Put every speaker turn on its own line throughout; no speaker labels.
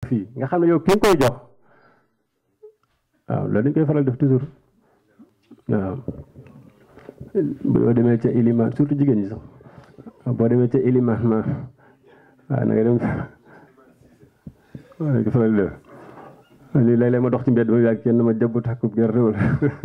fii nga xam ne yow ki nga koy jox waaw loolu dañ koy faral def toujours waaw boo demee ca iliman surtout jigéen ñi sax boo demee ca iliman ma waaw na nga dem waaw dañ ko faral def lii léeg-léeg ma dox ci mbedd ba yàgg kenn ma jabbu tàkkub gerte wala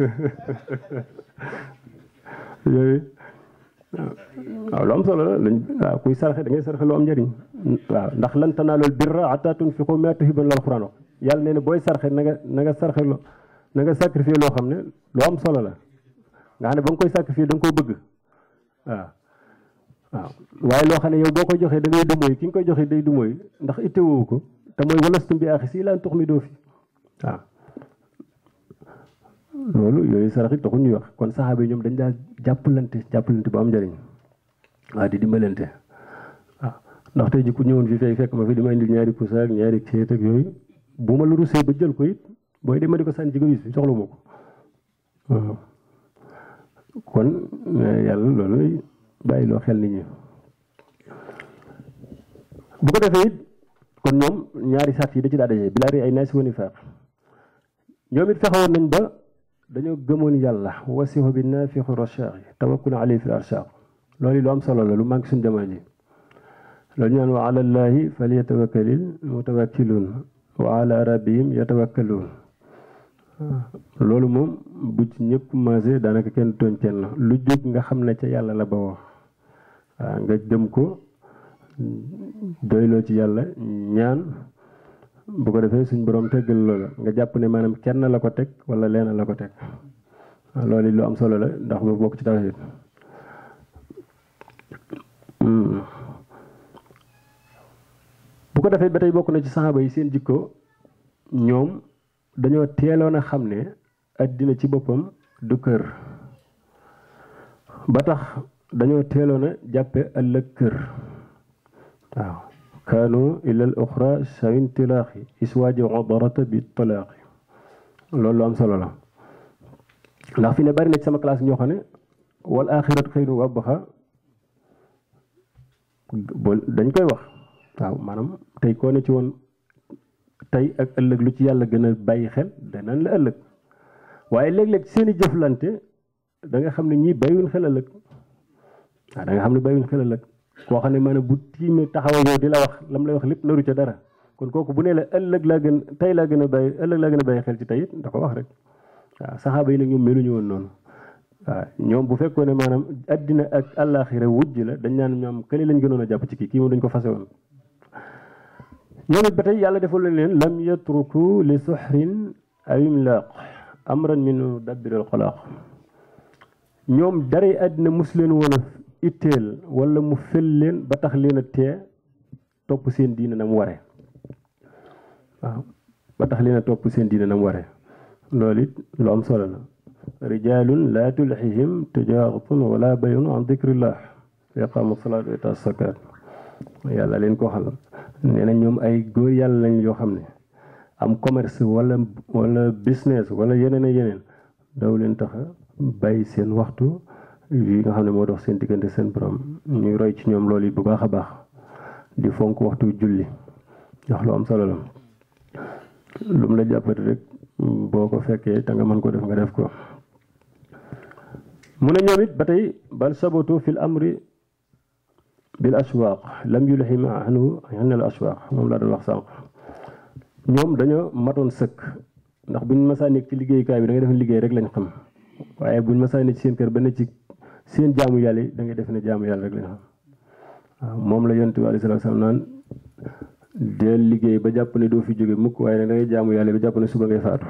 yooyu waaw lu am solo la lañ waaw kuy sarxe da ngay sarxe lu am njëriñ waaw ndax lan tanaalul birra hattaa tunfiqu mimmaa tuhibbuuna la alxuraan wax yàlla nee na booy sarxe na nga sarxe lo na nga sacrifier loo xam ne lu am solo la nga xam ne ba nga koy sacrifier da nga koo bëgg waaw waaw waaye loo xam ne yow boo koy joxee da ngay dumóoy ki nga koy joxee day dumóoy ndax ittewoo ko te mooy walastum bi axi si laan tux mi doo fi waaw loolu yooyu sarax it taxul ñuy wax kon saxaaba yi ñoom dañ daal jàppalante bu am njëriñ waaw di dimbalante waaw ndax tey ji ku ñëwoon fi fekk ma fi di ma indil ñaari pusa ak ñaari ceet ak yooyu bu ma la rusee ba jël ko it booy dem ma di ko sànni ci gabis bi soxla ma ko waaw kon yàlla loolu bàyyi loo xel nit ñi bu ko defee it kon ñoom ñaari sart yi da ci daa dajee bilaa ri ay naasi wa nifaaq ñoom it fexewoon nañ ba dañoo gëmoon yàlla wasihu bi naafiqu rachaq yi tawakkul alayhi fi arshaq loolu lu am solo la lu manqué suñu jamono ji loolu ñu naan wa ala llahi falyatawakkalil mutawakkiluun wa ala rabbihim yatawakkaluun loolu moom bu ci ñëpp commencé daanaka kenn tooñ kenn lu jóg nga xam ne ca yàlla la bawoo waaw nga gëm ko doyloo ci yàlla ñaan bu ko defee suñ borom teggal loola nga jàpp ne maanaam kenn la ko teg wala leen la ko teg loolu lu am solo la ndax mu bokk ci tawhid bu ko defee ba tey bokk na ci saxaaba yi seen jikko ñoom dañoo teeloon a xam ne addina ci boppam du kër ba tax dañoo teeloon a jàppe ëllëg kër waaw kaanu ilal oxra sawin tilaaxi iswaaji odarata bi talaaqi loolu lu am solo la ndax fi ne bari na ci sama classe ñoo xam ne wal axiratu xayrun wa abqa dañ koy wax waaw maanaam tey koo ne ci woon tey ak ëllëg lu ci yàlla gën a bàyyi xel danañ la ëllëg waaye léeg-léeg seen i jëflante da nga xam ne ñii bàyyiwuñ xel ëllëg waaw da nga xam ne bàyyiwuñ xel ëllëg koo xam ne maanaam bu tiimee taxaw yow di la wax lam lay wax lépp naru ca dara kon kooku bu nee la ëllëg laa gën tey laa gën a bàyyi ëllëg laa gën a bàyyi xel ci tey it da ko wax rek waaw saxaaba yi nag ñoom meluñu woon noonu waaw ñoom bu fekkoon ne maanaam addina ak àllaaxira wujj la dañ naan ñoom kële lañ gënoon a jàpp ci kii moom dañ ko fase woon ñoom it ba tey yàlla defal leen lam yatruku li suxrin aw imlaaq amran minu dabbiril xalaaq ñoom daray àddina mus leen woon a itteel wala mu fel leen ba tax leen a tee topp seen diina na mu waree waaw ba tax leen a topp seen diina na mu waree loolu it lu am solo la rijalun laa tulhihim tijaaratun wala bayun an dicrillah wa iqaamu salaat wa itaa zakaat yàlla leen ko xal nee na ñoom ay góor yàlla lañ yoo xam ne am commerce wala business wala yeneen ak yeneen daw leen tax a bàyyi seen waxtu yi nga xam ne moo dox seen diggante seen borom ñuy roy ci ñoom loolu yi bu baax a baax di fonk waxtu julli ndax lu am solo la lu mu la jàppati rek boo ko fekkee te nga mën ko def nga def ko mu ne ñoom it ba tey bal sabatu fil amri bil ashwaaq lam yulhim anhu al ashwaaq moom laa doon wax sànq ñoom dañoo matoon sëkk ndax buñ masaa nekk ci liggéeyukaay bi da ngay def liggéey rek lañ xam waaye buñ masaa nekk ci seen kër ba ne ci seen jaamu yàlla yi da ngay def ne jaamu yàlla rek lañ xam waaw moom la yonent bi alayhi salaatu salaam naan deel liggéey ba jàpp ne doo fi jóge mukk waaye nag da ngay jaamu yàlla ba jàpp ne suba ngay faatu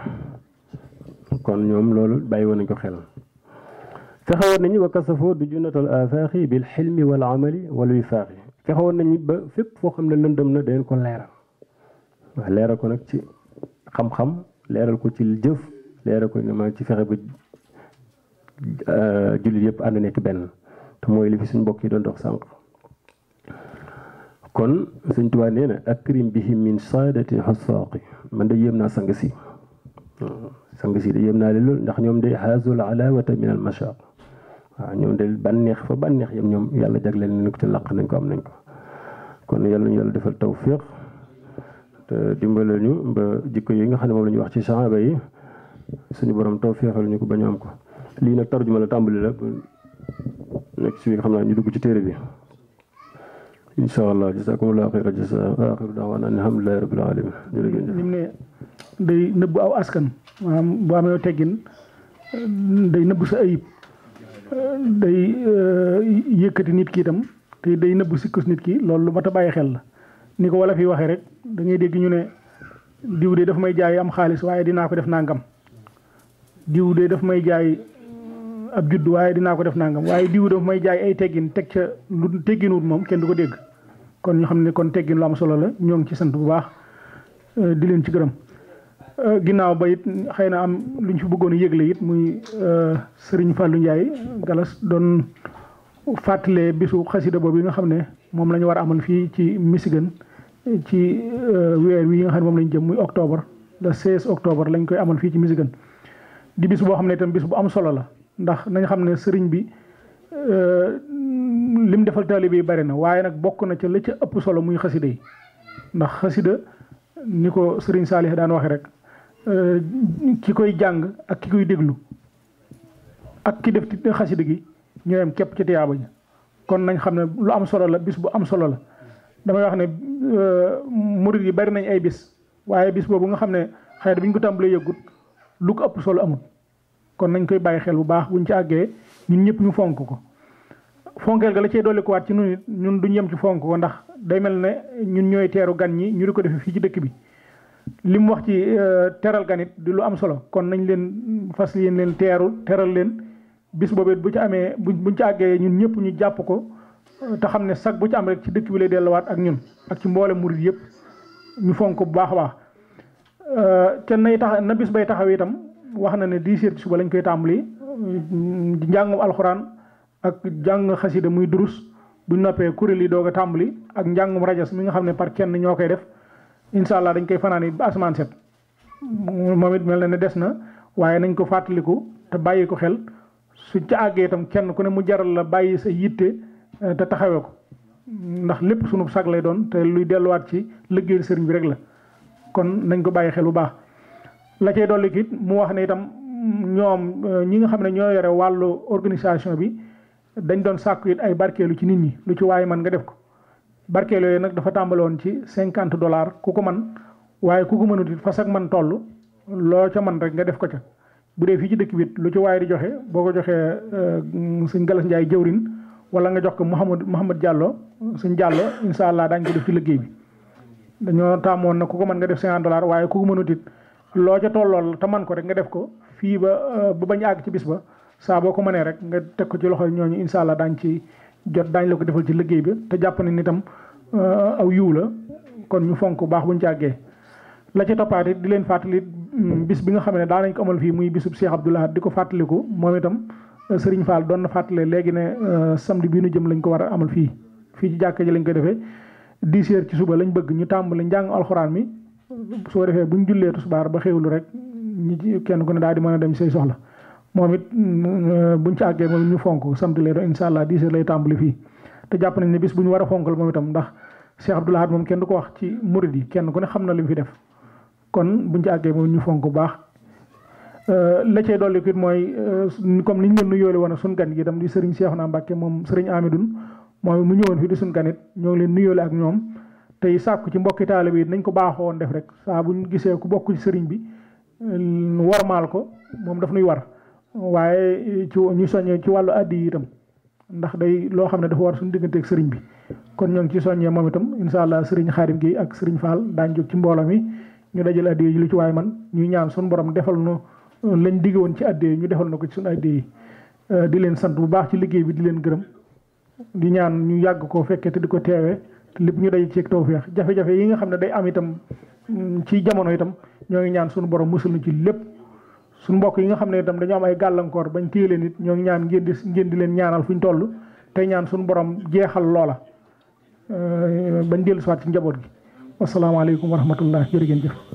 kon ñoom loolu bàyyi woon nañ ko xel fexewoon nañu wa kasafoo du junatal afaaxi bil xilmi wal amali wal wifaaxi fexewoon nañu ba fépp foo xam ne lëndëm na dañ ko leeral waaw leeral ko nag ci xam-xam leeral ko ci jëf leeral ko ne ma ci fexe ba jullit yëpp ànd nekk benn te mooy li fi suñ mbokk yi doon dox sànq kon Sëñ Tuubaa nee na akrim bihim min saadati xusaaqi man de yéem naa sang si de yéem naa leen lool ndax ñoom de xaazul alaawata min al mashaaq waaw ñoom de bànneex fa bànneex yëpp ñoom yàlla jagleel nañ ko ci làq nañ ko am nañ ko kon yàlla nañu yàlla defal tawfiq te te dimbale ñu ba jikko yi nga xam ne moom la ñuy wax ci saxaaba yi suñu borom taw feexal ñu ko ba ñu am ko. lii nag tarjuma la tàmbali la nekk si xam naa ñu dugg ci téere bi incha allah jazakumullahu xayra jazaa axiru daawaana alhamdulillahi rabbil alamin. jërëjëf
ni mu ne day nëbb aw askan maanaam boo amee teggin day nëbb sa ayib day yëkkati nit ki itam te day nëbb sikkus nit ki loolu lu mat a bàyyi xel la ni ko wala fi waxee rek da ngay dégg ñu ne diw de daf may jaay am xaalis waaye dinaa ko def nangam diw de daf may jaay ab judd waaye dinaa ko def nangam waaye diw daf may jaay ay teggin teg ca lu tegginuwut moom kenn du ko dégg kon ñu xam ne kon teggin lu am solo la ñoo ngi ci sant bu baax di leen ci gërëm ginnaaw ba it xëy na am lu ñu fi bëggoon a yëgle it muy Serigne Fallou Ndiaye Galas doon fàttalee bisu xasida boobu yi nga xam ne moom la ñu war a amal fii ci Michigan ci weer wi nga xam ne moom lañ jëm muy octobre le 16 octobre lañ koy amal fii ci Michigan di bis boo xam ne itam bis bu am solo la ndax nañ xam ne sëriñ bi lim defal taalibe yi bari na waaye nag bokk na ca la ca ëpp solo muy xasida yi ndax xasida ni ko sëriñ Saalih daan waxe rek ki koy jàng ak ki koy déglu ak ki def xasida gi ñoo yem képp ci tiyaaba ji kon nañ xam ne lu am solo la bis bu am solo la damay wax ne murid yi bari nañ ay bis waaye bis boobu nga xam ne xëy na bi ñu ko tàmbalee yëggut lu ko ëpp solo amul kon nañ koy bàyyi xel bu baax buñ ci àggee ñun ñëpp ñu fonk ko fonkeel ga la cee dolli ko waat ci ñun duñ yem ci fonk ko ndax day mel ne ñun ñooy teeru gan ñi ñu di ko defee fii ci dëkk bi li mu wax ci teral gan it di lu am solo kon nañ leen fas yéen leen teral leen bis boobu bu ci amee buñ ci àggee ñun ñëpp ñu jàpp ko te xam ne sag bu ci am rek ci dëkk bi lay delluwaat ak ñun ak ci mboole murid yëpp ñu fonk ko bu baax a baax te nay tax na bis bay taxaw itam wax na ne 10 heures ci suba lañ koy tàmbali njàngum alxuraan ak jàng xasida muy durus bu noppee kuréel yi doog a tàmbali ak njàngum rajas mi nga xam ne par kenn ñoo koy def incha allah dañ koy fanaani ba asamaan set moom it mel na ne des na waaye nañ ko fàttaliku te bàyyi ko xel suñ ca àggee itam kenn ku ne mu jaral la bàyyi sa yitte te taxawee ko ndax lépp sunu sag lay doon te luy delluwaat ci liggéeyal sëriñ bi rek la kon nañ ko bàyyi xel bu baax la cay dolli it mu wax ne itam ñoom ñi nga xam ne ñoo yore wàllu organisation bi dañ doon sàkku it ay barkeelu ci nit ñi lu ci waaye man nga def ko barkeelu yooyu nag dafa tàmbale woon ci $50 ku ko man waaye ku ko mënut it fas ak man toll loo ca man rek nga def ko ca bu dee fii ci dëkk bi lu ci waaye di joxe boo ko joxee sëñ Galas Njaay jëwrin wala nga jox ko Mouhamad Diallo sëñ Diallo incha allah daañu ko def ci liggéey bi dañoo tàmmoon na ku ko mën nga def $50 waaye ku ko mënut it loo ca tollool te man ko rek nga def ko fii ba bañ àgg ci bis ba saa boo ko mënee rek nga teg ko ci loxo ñooñu incha allah daañ ci jot daañ la ko defal ci liggéey bi te jàpp ne nitam aw yiw la kon ñu fonk bu baax buñ ci àggee la ci toppaat it di leen fàttali bis bi nga xam ne daa nañ ko amal fii muy bisub Cheikh Abdoul Ahad di ko fàttaliku moom itam Serigne Fall doon na fàttale léegi ne samedi bii nu jëm lañ ko war a amal fii ci jàkka ji lañ koy defee 10 heures ci suba lañ bëgg ñu tàmbali njàng alxuraan mi soo defee buñ jullee tisbaar ba xéwlu rek ñi kenn ku ne daal di mën a dem say soxla moom it buñ ci àggee moom ñu fonk samedi lay doon incha allah 10 heures lay tàmbali fii te jàpp nañ ne bis bu ñu war a fonkal moom itam ndax Cheikh Abdoul Ahad moom kenn du ko wax ci murid yi kenn ku ne xam na li mu fi def kon buñ ci àggee moom ñu fonk bu baax la cay dolli it mooy comme ni ñu leen nuyoole woon suñ gan gi itam di Serigne Cheikhouna Mbacké moom Serigne Amidoune moom mu ñëwoon fii di suñ gan it ñoo ngi leen nuyoole ak ñoom tey sàkku ci mbokki taalibe yi nañ ko baaxoo woon def rek saa buñ gisee ku bokk ci sëriñ bi warmaal ko moom daf nuy war waaye ci ñu soññee ci wàllu addi yi itam ndax day loo xam ne dafa war suñu digganteeg sëriñ bi kon ñoo ngi ci soññee moom itam incha allah sëriñ Xaadim gi ak sëriñ Fall daañ jóg ci mbooloo mi ñu dajal addi yi lu ci waay man ñuy ñaan suñu borom defal nu lañ digg woon ci addi yi ñu defal na ko ci suñu addi yi di leen sant bu baax ci liggéey bi di leen gërëm di ñaan ñu yàgg koo fekkee te di ko teewee te lépp ñu daje ci tawfeex jafe-jafe yi nga xam ne day am itam ci jamono itam ñoo ngi ñaan suñu borom musul na ci lépp suñu mbokk yi nga xam ne itam dañoo am ay gàllankoor bañ téye leen it ñoo ngi ñaan ngeen di leen ñaanal fuñ toll tey ñaan suñu borom jeexal loola bañ dellu siwaat ci njaboot gi wasalaamaaleykum wa rahmatullah jërë ngeen jëf